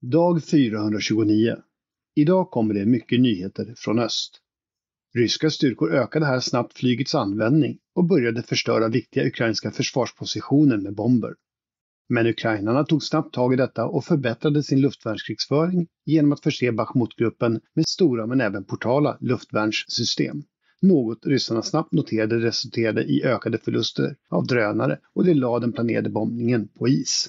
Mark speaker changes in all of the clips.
Speaker 1: Dag 429. Idag kommer det mycket nyheter från öst. Ryska styrkor ökade här snabbt flygets användning och började förstöra viktiga ukrainska försvarspositioner med bomber. Men ukrainarna tog snabbt tag i detta och förbättrade sin luftvärnskrigsföring genom att förse Bachmut-gruppen med stora men även portala luftvärnssystem. Något ryssarna snabbt noterade resulterade i ökade förluster av drönare och det lade den planerade bombningen på is.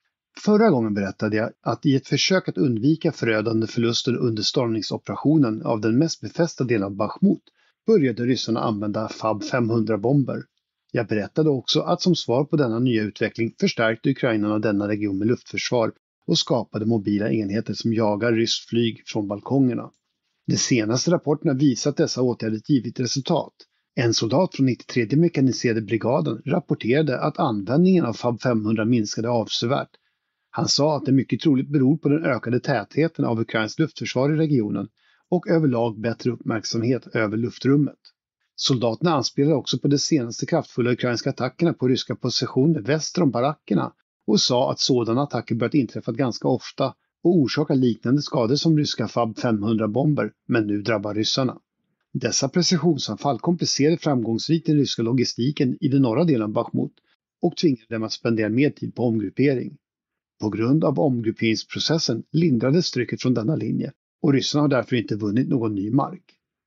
Speaker 1: Förra gången berättade jag att i ett försök att undvika förödande förluster under stormningsoperationen av den mest befästa delen av Bachmut började ryssarna använda FAB 500-bomber. Jag berättade också att som svar på denna nya utveckling förstärkte ukrainarna denna region med luftförsvar och skapade mobila enheter som jagar ryskt flyg från balkongerna. De senaste rapporterna visar att dessa åtgärder givit resultat. En soldat från 93:e mekaniserade brigaden rapporterade att användningen av FAB 500 minskade avsevärt. Han sa att det mycket troligt beror på den ökade tätheten av ukrainskt luftförsvar i regionen och överlag bättre uppmärksamhet över luftrummet. Soldaterna anspelade också på de senaste kraftfulla ukrainska attackerna på ryska positioner väster om barackerna och sa att sådana attacker börjat inträffa ganska ofta och orsakar liknande skador som ryska FAB 500-bomber, men nu drabbar ryssarna. Dessa precisionsanfall komplicerade framgångsrikt den ryska logistiken i den norra delen av Bachmut och tvingade dem att spendera mer tid på omgruppering. På grund av omgrupperingsprocessen lindrades trycket från denna linje och ryssarna har därför inte vunnit någon ny mark.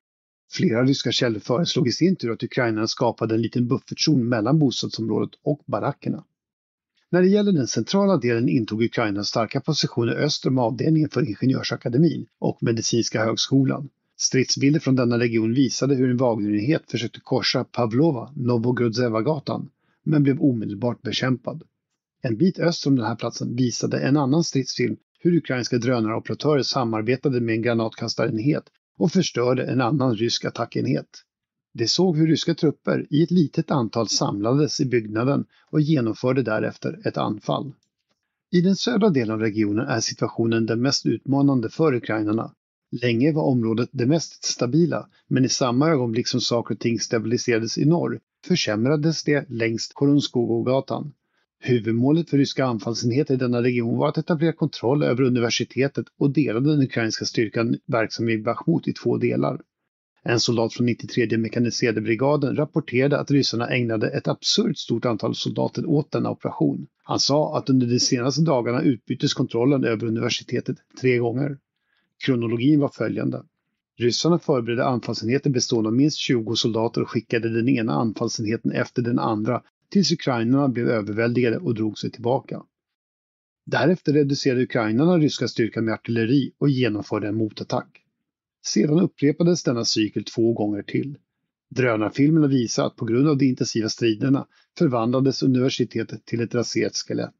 Speaker 1: Flera ryska källor föreslog i sin tur att ukrainarna skapade en liten buffertzon mellan bostadsområdet och barackerna. När det gäller den centrala delen intog Ukraina starka positioner öster om avdelningen för Ingenjörsakademin och Medicinska högskolan. Stridsbilder från denna region visade hur en Wagner-enhet försökte korsa Pavlova, Novogrodzewa-gatan, men blev omedelbart bekämpad. En bit öster om den här platsen visade en annan stridsfilm hur ukrainska drönaroperatörer samarbetade med en granatkastarenhet och förstörde en annan rysk attackenhet. De såg hur ryska trupper i ett litet antal samlades i byggnaden och genomförde därefter ett anfall. I den södra delen av regionen är situationen den mest utmanande för ukrainarna. Länge var området det mest stabila, men i samma ögonblick som saker och ting stabiliserades i norr försämrades det längs Koronskogogatan. Huvudmålet för ryska anfallsenheter i denna region var att etablera kontroll över universitetet och delade den ukrainska styrkan verksam i Bachmut i två delar. En soldat från 93:e mekaniserade brigaden rapporterade att ryssarna ägnade ett absurt stort antal soldater åt denna operation. Han sa att under de senaste dagarna utbyttes kontrollen över universitetet 3 gånger. Kronologin var följande. Ryssarna förberedde anfallsenheter bestående av minst 20 soldater och skickade den ena anfallsenheten efter den andra tills ukrainarna blev överväldigade och drog sig tillbaka. Därefter reducerade ukrainarna ryska styrkan med artilleri och genomförde en motattack. Sedan upprepades denna cykel 2 gånger till. Drönarfilmerna visar att på grund av de intensiva striderna förvandlades universitetet till ett raserat skelett.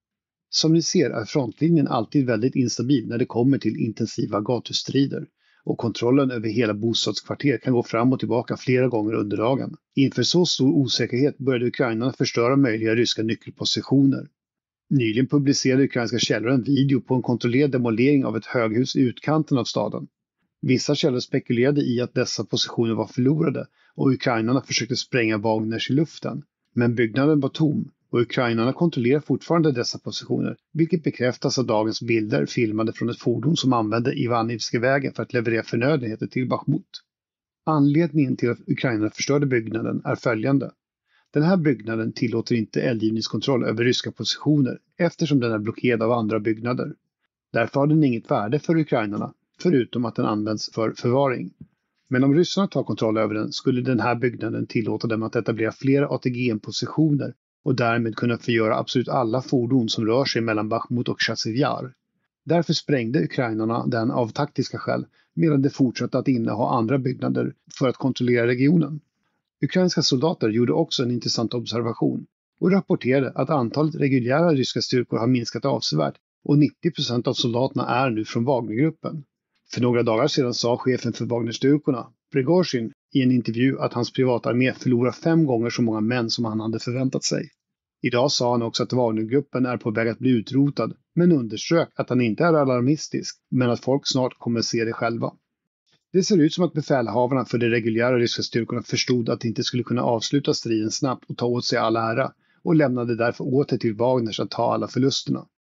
Speaker 1: Som ni ser är frontlinjen alltid väldigt instabil när det kommer till intensiva gatustrider och kontrollen över hela bostadskvarter kan gå fram och tillbaka flera gånger under dagen. Inför så stor osäkerhet började ukrainarna förstöra möjliga ryska nyckelpositioner. Nyligen publicerade ukrainska källor en video på en kontrollerad demolering av ett höghus i utkanten av staden. Vissa källor spekulerade i att dessa positioner var förlorade och ukrainarna försökte spränga Wagners i luften. Men byggnaden var tom och ukrainarna kontrollerar fortfarande dessa positioner, vilket bekräftas av dagens bilder filmade från ett fordon som använde Ivanivske-vägen för att leverera förnödenheter till Bachmut. Anledningen till att ukrainarna förstörde byggnaden är följande. Den här byggnaden tillåter inte eldgivningskontroll över ryska positioner eftersom den är blockerad av andra byggnader. Därför har den inget värde för ukrainarna, förutom att den används för förvaring. Men om ryssarna tar kontroll över den skulle den här byggnaden tillåta dem att etablera flera ATGM-positioner och därmed kunna förgöra absolut alla fordon som rör sig mellan Bachmut och Chasiv-Yar. Därför sprängde ukrainarna den av taktiska skäl medan de fortsatte att inneha andra byggnader för att kontrollera regionen. Ukrainska soldater gjorde också en intressant observation och rapporterade att antalet reguljära ryska styrkor har minskat avsevärt och 90% av soldaterna är nu från Wagnergruppen. För några dagar sedan sa chefen för Wagnerstyrkorna, Prigozhin, i en intervju att hans privatarmé förlorar 5 gånger så många män som han hade förväntat sig. Idag sa han också att Wagnergruppen är på väg att bli utrotad, men underströk att han inte är alarmistisk, men att folk snart kommer se det själva. Det ser ut som att befälhavarna för de reguljära ryska styrkorna förstod att de inte skulle kunna avsluta striden snabbt och ta åt sig all ära och lämnade därför åter till Wagners att ta alla förlusterna.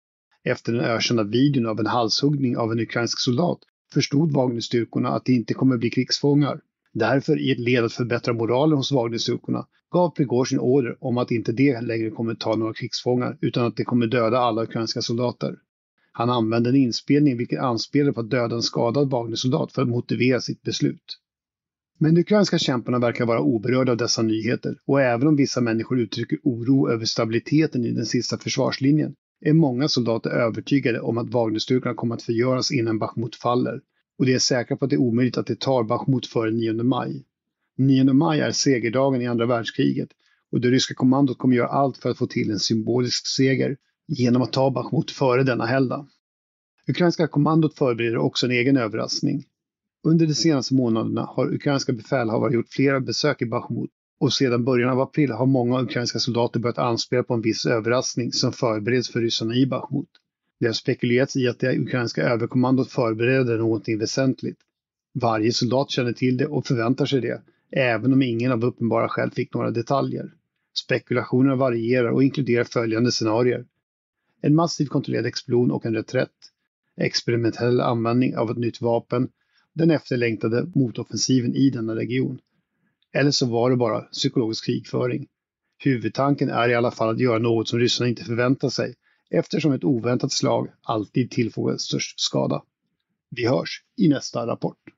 Speaker 1: Efter den ökända videon av en halshuggning av en ukrainsk soldat förstod Wagnerstyrkorna att det inte kommer bli krigsfångar. Därför, i ett led att förbättra moralen hos Wagnerstyrkorna, gav Prigozjin order om att inte det längre kommer ta några krigsfångar utan att det kommer döda alla ukrainska soldater. Han använde en inspelning vilken anspelade på att döda en skadad Wagnersoldat för att motivera sitt beslut. Men de ukrainska kämparna verkar vara oberörda av dessa nyheter, och även om vissa människor uttrycker oro över stabiliteten i den sista försvarslinjen är många soldater övertygade om att Wagnerstyrkorna kommer att förgöras innan Bachmut faller, och de är säkra på att det är omöjligt att de tar Bachmut före 9 maj. 9 maj är segerdagen i andra världskriget, och det ryska kommandot kommer göra allt för att få till en symbolisk seger genom att ta Bachmut före denna helgdag. Ukrainska kommandot förbereder också en egen överraskning. Under de senaste månaderna har ukrainska befälhavare gjort flera besök i Bachmut, och sedan början av april har många ukrainska soldater börjat anspela på en viss överraskning som förbereds för ryssarna i Bachmut. Det har spekulerats i att det ukrainska överkommandot förbereder någonting väsentligt. Varje soldat känner till det och förväntar sig det, även om ingen av uppenbara skäl fick några detaljer. Spekulationerna varierar och inkluderar följande scenarier: en massivt kontrollerad explosion och en reträtt, experimentell användning av ett nytt vapen, den efterlängtade motoffensiven i denna region. Eller så var det bara psykologisk krigföring. Huvudtanken är i alla fall att göra något som ryssarna inte förväntar sig, eftersom ett oväntat slag alltid tillfogar störst skada. Vi hörs i nästa rapport.